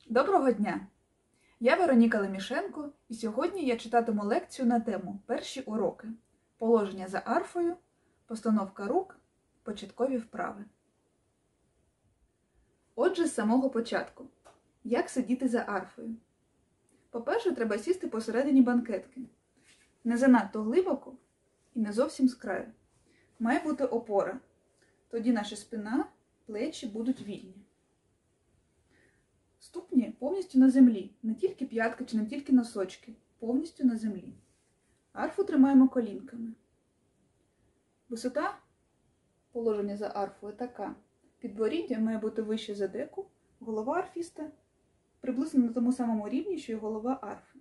Доброго дня! Я Вероніка Лемішенко, і сьогодні я читатиму лекцію на тему «Перші уроки. Положення за арфою, постановка рук, початкові вправи». Отже, з самого початку. Як сидіти за арфою? По-перше, треба сісти посередині банкетки. Не занадто глибоко і не зовсім з краю. Має бути опора. Тоді наша спина, плечі будуть вільні. Ступні повністю на землі, не тільки п'ятки чи не тільки носочки, повністю на землі. Арфу тримаємо колінками. Висота положення за арфою така. Підборіддя має бути вище за деку, голова арфіста приблизно на тому самому рівні, що й голова арфи.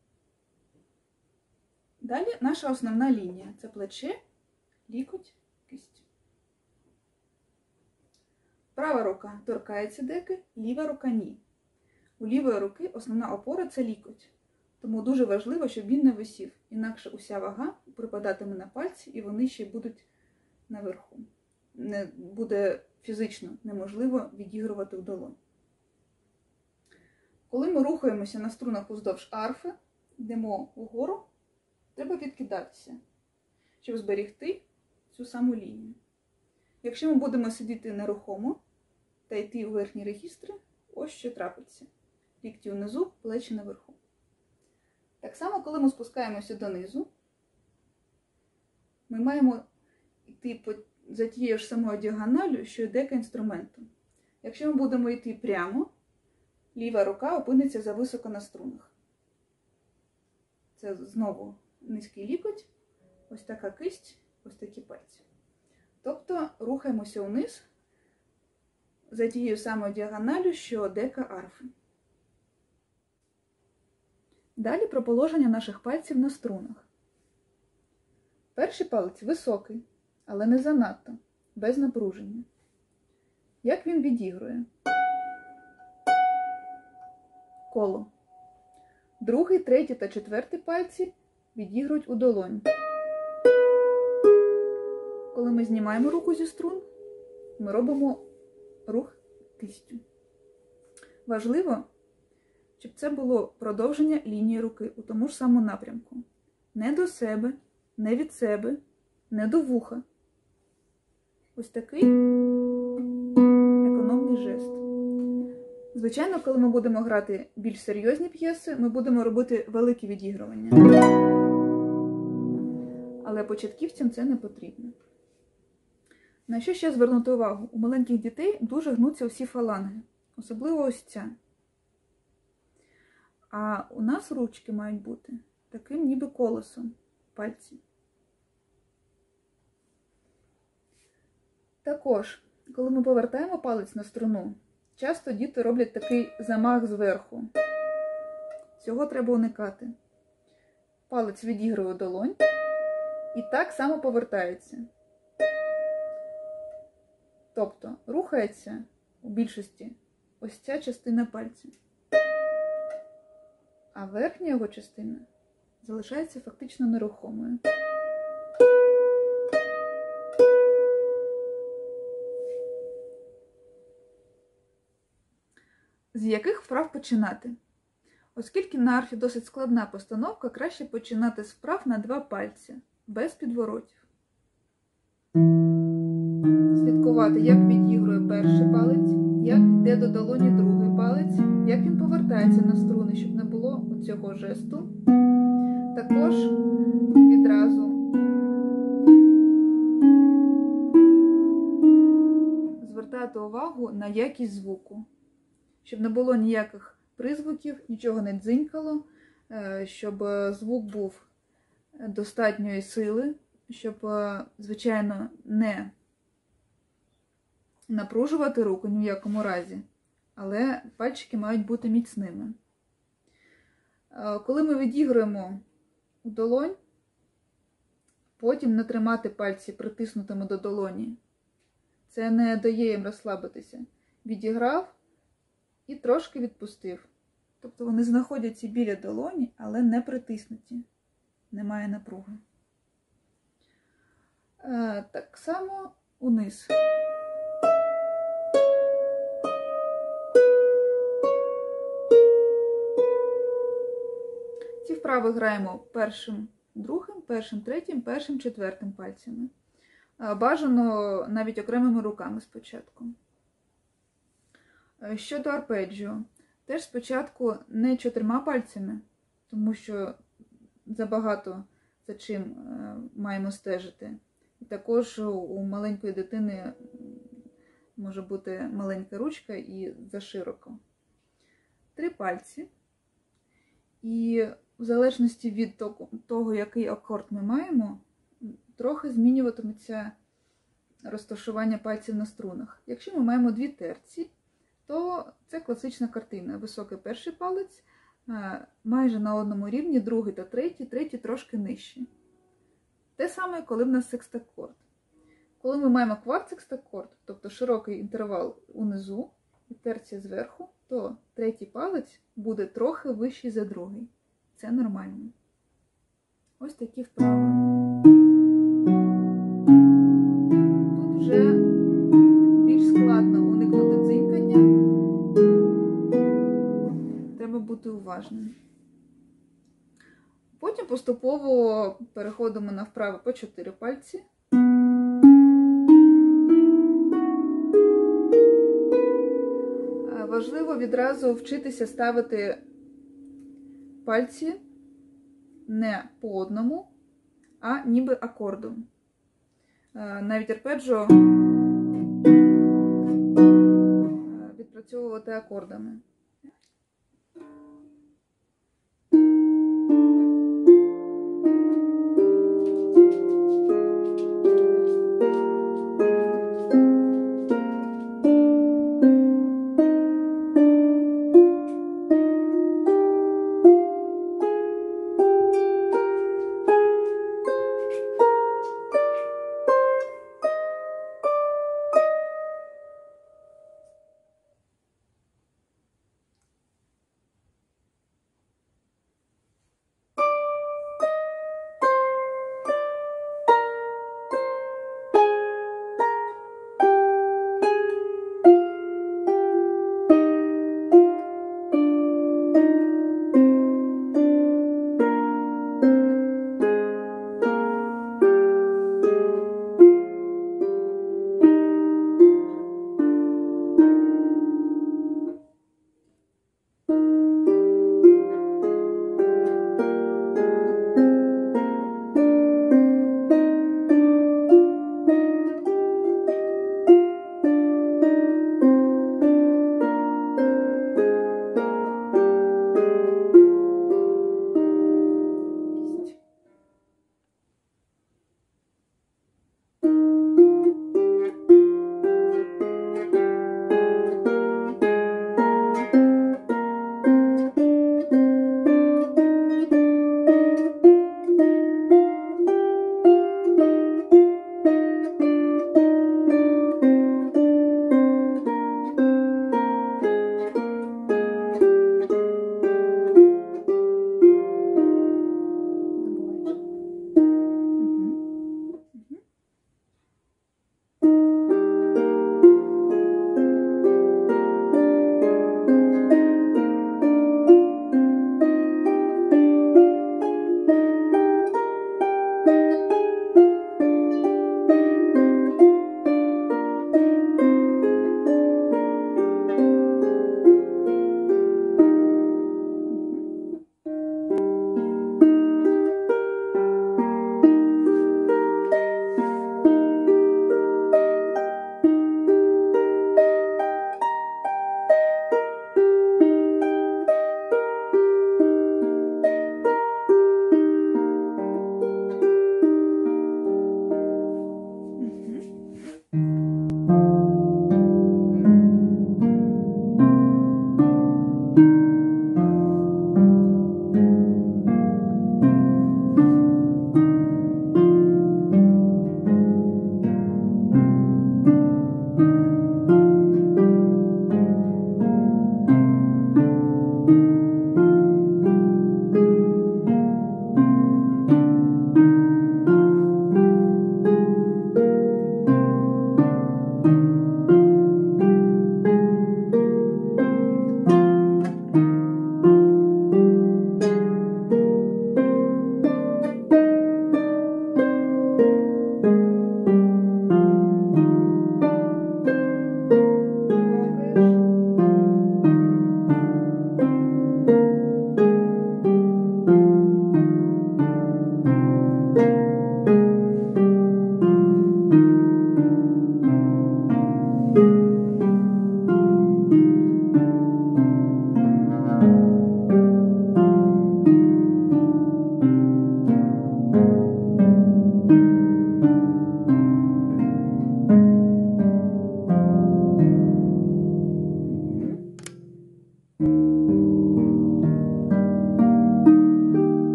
Далі наша основна лінія – це плече, лікоть, кисть. Права рука торкається деки, ліва рука – ні. У лівої руки основна опора – це лікоть. Тому дуже важливо, щоб він не висів, інакше уся вага припадатиме на пальці і вони ще будуть наверху. Не буде фізично неможливо відігрувати в долонь. Коли ми рухаємося на струнах уздовж арфи, йдемо вгору, треба відкидатися, щоб зберегти цю саму лінію. Якщо ми будемо сидіти нерухомо та йти у верхні регістри, ось що трапиться. Лікті внизу, плечі наверху. Так само, коли ми спускаємося донизу, ми маємо йти за тією ж самою діагоналлю, що й дека інструменту. Якщо ми будемо йти прямо, ліва рука опиниться зависоко на струнах. Це знову низький лікоть, ось така кисть, ось такі пальці. Тобто рухаємося вниз за тією самою діагоналлю, що дека арфи. Далі про положення наших пальців на струнах. Перший палець високий, але не занадто, без напруження. Як він відігрує? Коло. Другий, третій та четвертий пальці відігрують у долонь. Коли ми знімаємо руку зі струн, ми робимо рух кистю. Важливо, щоб це було продовження лінії руки у тому ж самому напрямку. Не до себе, не від себе, не до вуха. Ось такий економний жест. Звичайно, коли ми будемо грати більш серйозні п'єси, ми будемо робити великі відігрування. Але початківцям це не потрібно. На що ще звернути увагу? У маленьких дітей дуже гнуться усі фаланги, особливо ось ця. А у нас ручки мають бути таким ніби колесом пальці. Також, коли ми повертаємо палець на струну, часто діти роблять такий замах зверху. Цього треба уникати. Палець відігрує долонь і так само повертається. Тобто рухається у більшості ось ця частина пальця. А верхня його частина залишається фактично нерухомою. З яких вправ починати? Оскільки на арфі досить складна постановка, краще починати з вправ на 2 пальці, без підворотів. Слідкувати, як відігрує перший палець, як йде до долоні другий палець, як він повертається на струни, щоб не було цього жесту. Також відразу звертати увагу на якість звуку, щоб не було ніяких призвуків, нічого не дзинькало, щоб звук був достатньої сили, щоб, звичайно, не напружувати руку ні в якому разі, але пальчики мають бути міцними. Коли ми відігруємо у долонь, потім не тримати пальці притиснутими до долоні. Це не дає їм розслабитися. Відіграв і трошки відпустив. Тобто вони знаходяться біля долоні, але не притиснуті. Немає напруги. Так само униз. вправи граємо першим, другим, першим, третім, першим, четвертим пальцями. Бажано навіть окремими руками спочатку. Щодо арпеджіо, теж спочатку не 4 пальцями, тому що забагато за чим маємо стежити. І також у маленької дитини може бути маленька ручка і зашироко. 3 пальці. І в залежності від того, який акорд ми маємо, трохи змінюватиметься розташування пальців на струнах. Якщо ми маємо 2 терці, то це класична картина. Високий перший палець, майже на одному рівні, другий та третій трошки нижчі. Те саме, коли в нас секстакорд. Коли ми маємо кварт-секстакорд, тобто широкий інтервал унизу і терція зверху, то третій палець буде трохи вищий за другий. Це нормально. Ось такі вправи. Тут вже більш складно уникнути дзинькання. Треба бути уважним. Потім поступово переходимо на вправи по 4 пальці. Важливо відразу вчитися ставити пальці не по одному, а ніби акордом. Навіть арпеджіо відпрацьовувати акордами.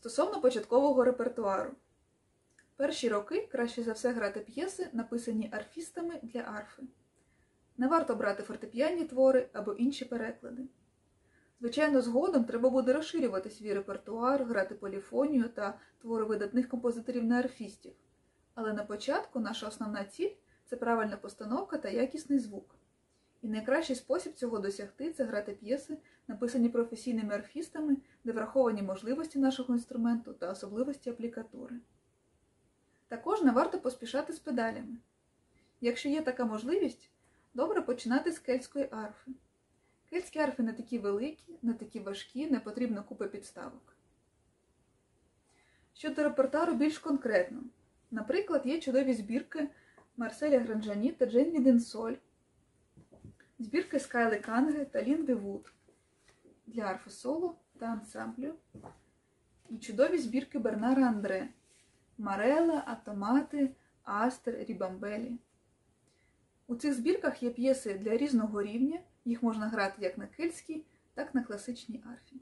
Стосовно початкового репертуару. Перші роки краще за все грати п'єси, написані арфістами для арфи. Не варто брати фортепіанні твори або інші переклади. Звичайно, згодом треба буде розширювати свій репертуар, грати поліфонію та твори видатних композиторів на арфістів. Але на початку наша основна ціль – це правильна постановка та якісний звук. І найкращий спосіб цього досягти – це грати п'єси, написані професійними арфістами, де враховані можливості нашого інструменту та особливості аплікатури. Також не варто поспішати з педалями. Якщо є така можливість, добре починати з кельтської арфи. Кельтські арфи не такі великі, не такі важкі, не потрібно купи підставок. Щодо репертуару більш конкретно. Наприклад, є чудові збірки Марселя Гранжані та Джейн Віденсоль, збірки Скайли Канге та Лінди Вуд для арфи соло та ансамблю, і чудові збірки Бернара Андре, Марела, Атомати, Астер, Рібамбелі. У цих збірках є п'єси для різного рівня, їх можна грати як на кельтській, так на класичній арфі.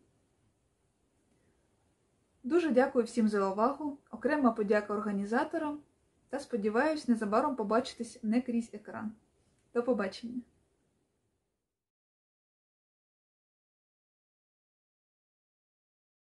Дуже дякую всім за увагу, окрема подяка організаторам та сподіваюсь незабаром побачитись не крізь екран. До побачення!